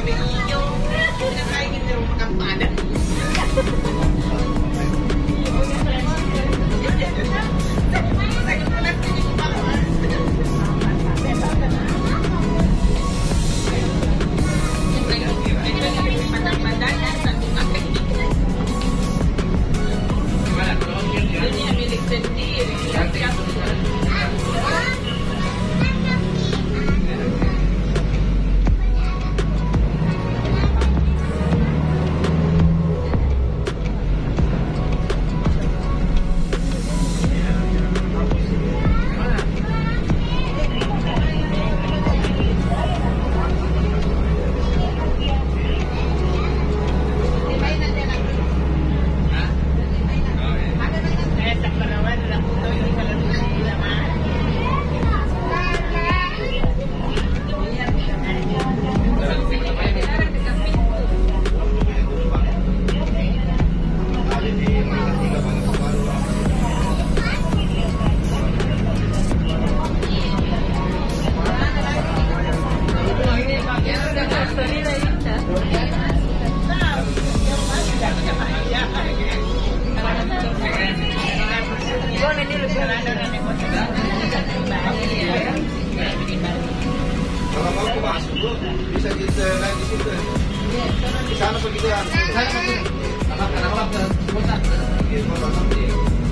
Kalau mau ke masuk dulu, bisa kita naik di situ. Di sana begitu ya. Di sana begitu. Anak-anak ke kota. Gitu, kota nanti.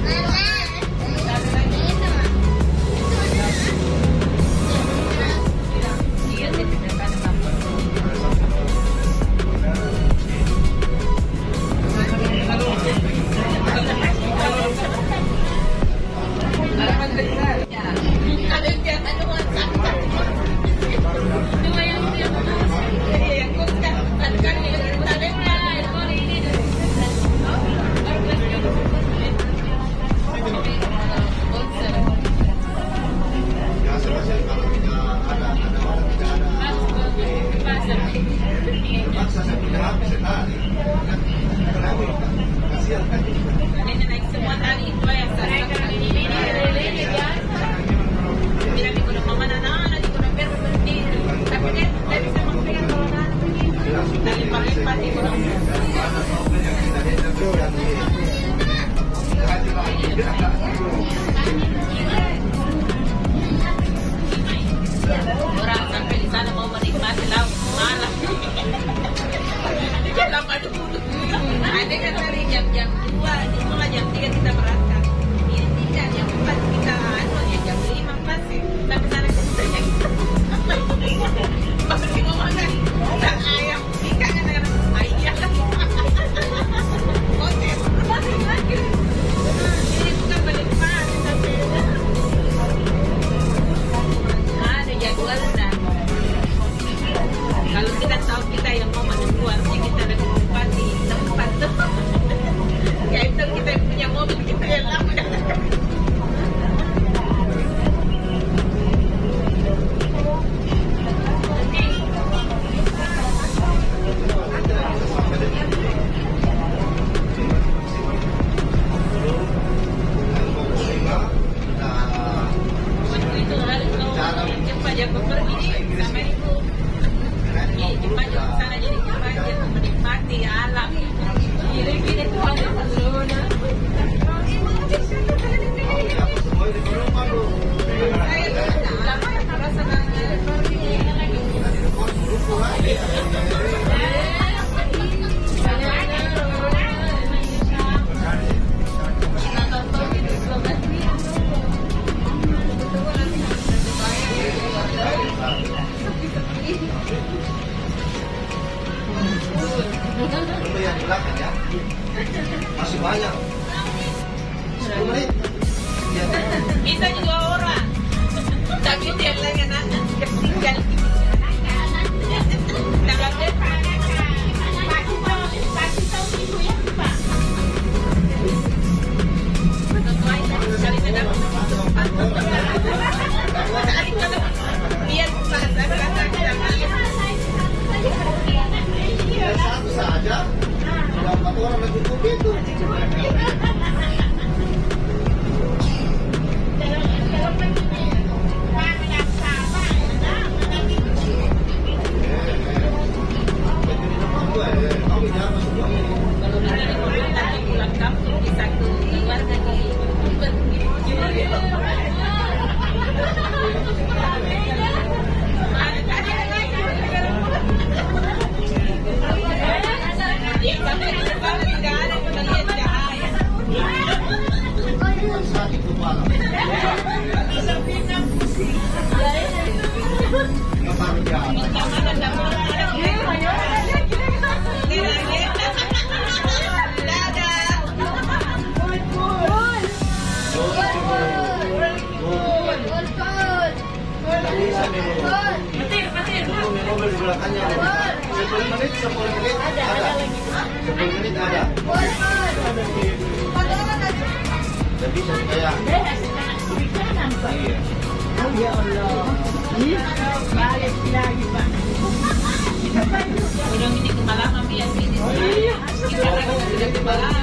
Orang sampai di sana mau menikmati laut malam. Dalam adu mulut. Ada kan dari jam-jam 2, mulai jam 3 kita berangkat. Ini tidak jam 4 kita ya jam 5 masih. Tapi sana kita yang pasti mau makan. Dan ayam ikan kan ayam. Oke, masih lagi. Ini bukan menikmati tapi ada jadwalnya. Kalau kita tahu kita yang mau menunggu artinya kita ada tempat di tempat tuh. Kayak itu kita punya mobil kita yang lama. Waktu itu harus kalau cepat jago pergi sama ibu. Cepat jago sana jadi cepat jago menikmati alam. Gini-gini tuh ada pesona. Saya tuh lama rasa Dulu yang di belakang ya. Masih banyak. 10 menit. Ya. bisa juga orang. Tapi dia lagi anak ketinggal. Tanggal depan. Biar Satu saja. Sudah 4 orang mencukupi itu. belakangnya. 10 menit, 10 menit ada. 10 menit ada. Jadi bisa kayak. Iya. Oh ya Allah. Balik lagi Pak. Udah ini kemalaman ya ini. Kita lagi sudah kemalaman.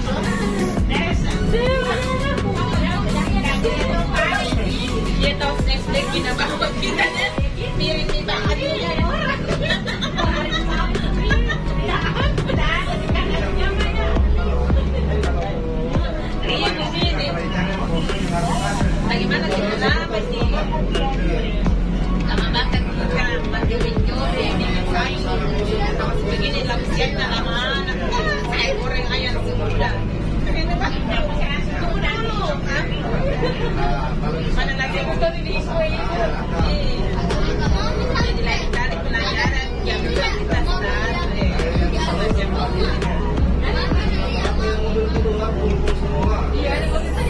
Dia tahu next day kita bawa kita mirip kita ada orang. Iya begini. Bagaimana kita dapat sih? Sama makan kita baju-baju yang kain. Begini lapsian nama anak. Saya goreng ayam sudah. Tunggu dulu. Mana lagi betul ini kue itu. Jadi lagi tarik pelajaran jam 2 kita start. Iya, ada mobil tadi.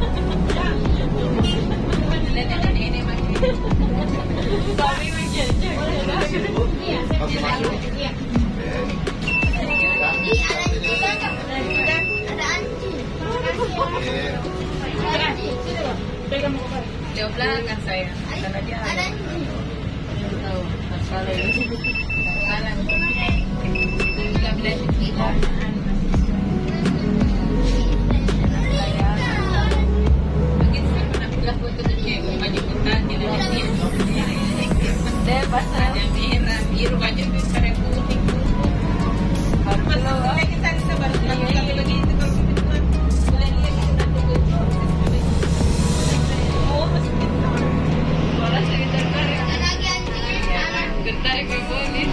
Nenek makin. Kami menjajah. Oke, masuk. Iya. Di belakang saya. Karena dia tahu masalah ini. Sekarang itu juga belajar kita. Mungkin saya pernah bilang foto tu cewek baju putih di dalamnya. Dia pasal yang merah, biru baju itu sekarang putih. Kalau kita bisa baru kami begitu kalau kita boleh lihat kita tunggu. Oh masih kita. Bola saya tertarik. Tertarik ke boleh.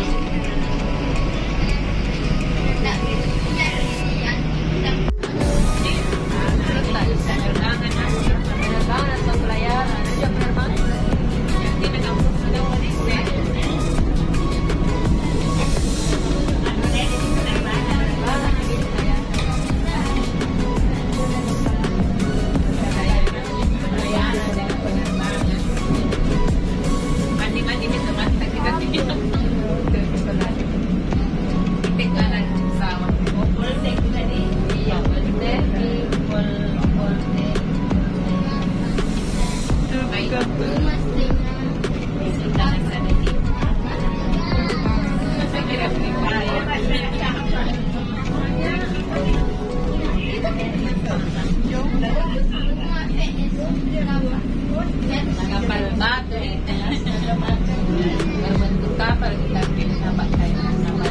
Kapal batu berbentuk kapal kita dapat kain kapal.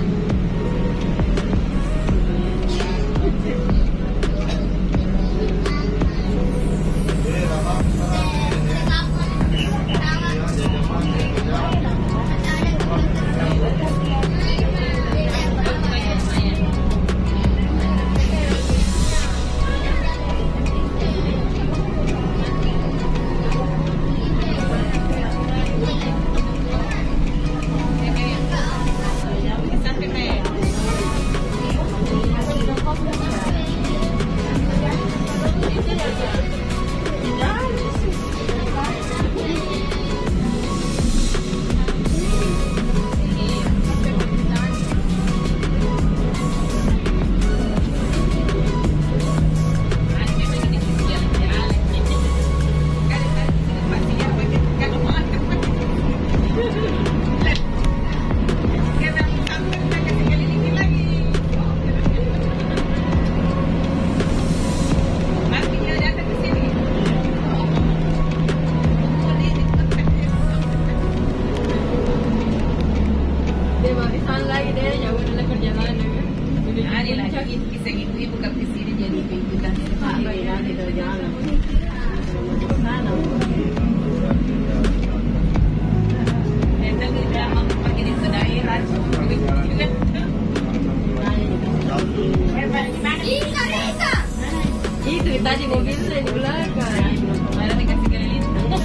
Itu tadi mobilnya di belakang. Mana dikasih keliling.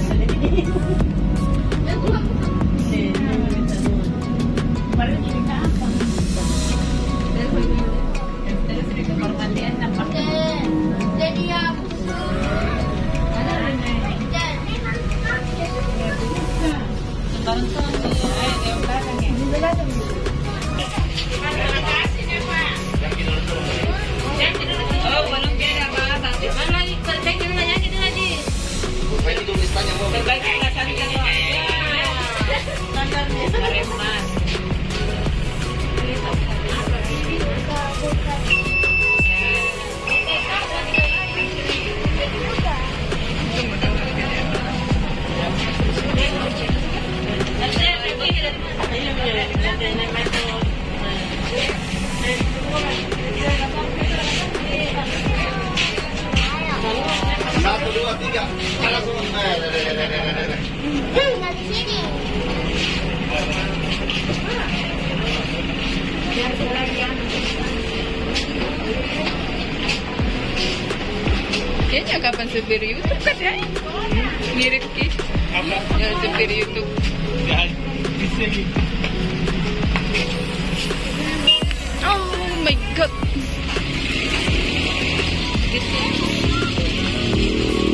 Baru jadi apa? Terus di kamar mandian nampak. Jadi ya. Ada nenek. Sekarang tuh yang belakang ya. Di belakang. Oh, belum ada apa-apa. Mana lagi perbaiki nanya kita lagi. Baik itu listanya mau. Perbaiki rasanya ya. Standarnya remas. Satu, dua, tiga. Langsung. Dari sini. Kayaknya kapan supir YouTube kan ya? Mirip Ki. Ya, supir YouTube. Oh my god. Gitu.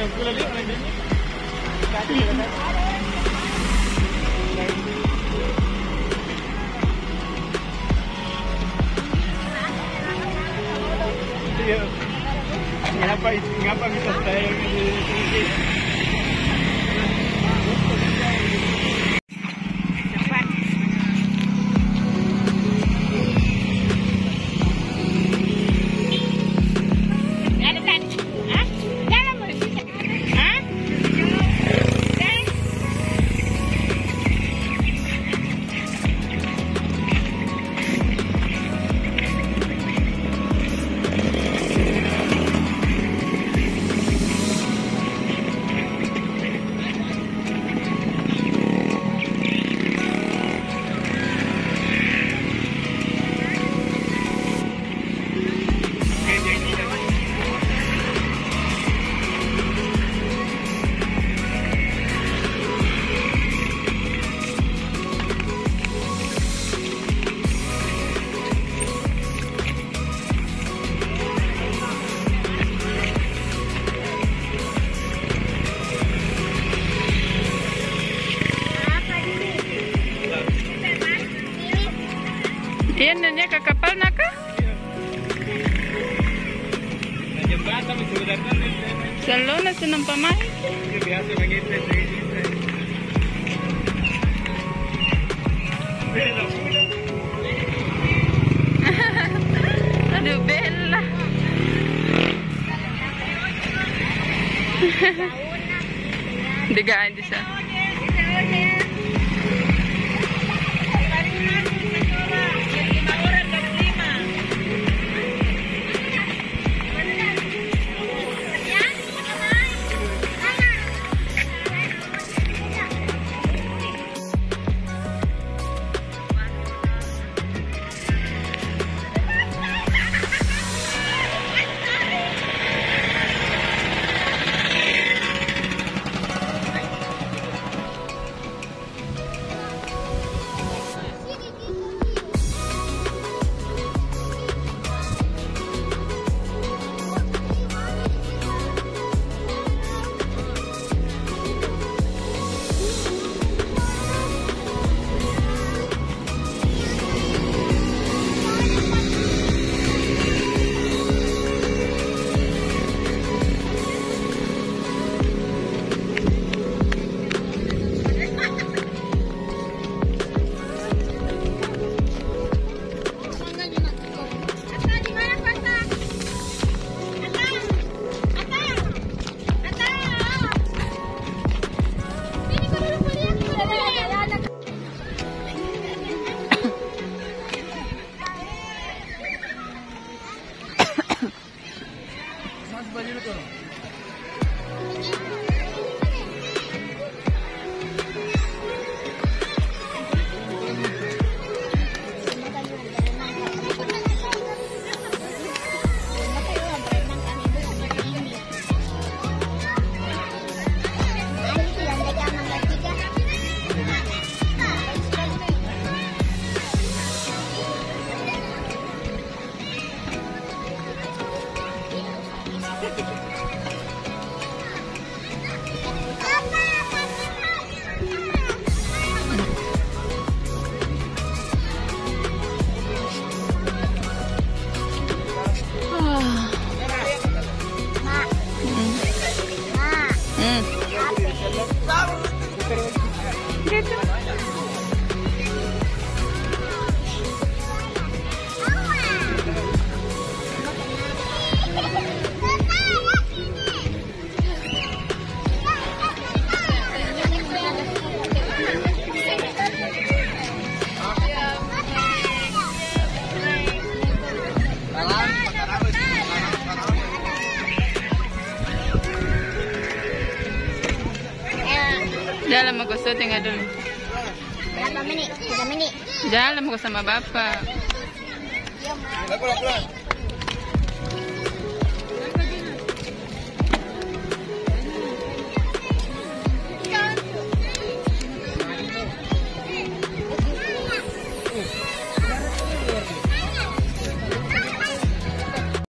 Ngapa bisa saya Yan na niya, kakapal na ka? Salo na sinang pamahin. Aduh, Bella. Digaan di sa. Jalan mo gusto, tinggal dulu. Berapa menit? 3 menit. Jalan mo sama bapak. Pelan-pelan.